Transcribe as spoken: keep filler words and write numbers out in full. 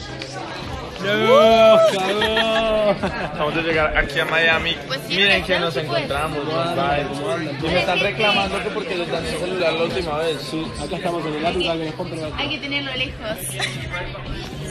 No, cagó. Acabamos de llegar aquí a Miami. Pues sí, Miren que claro, nos sí, pues. encontramos. ¿Cómo andan? bye. ¿Cómo andan? Y me están reclamando que porque les dañé el celular la última vez. Sí, acá estamos en el ático, que nos compra. Hay que tenerlo lejos.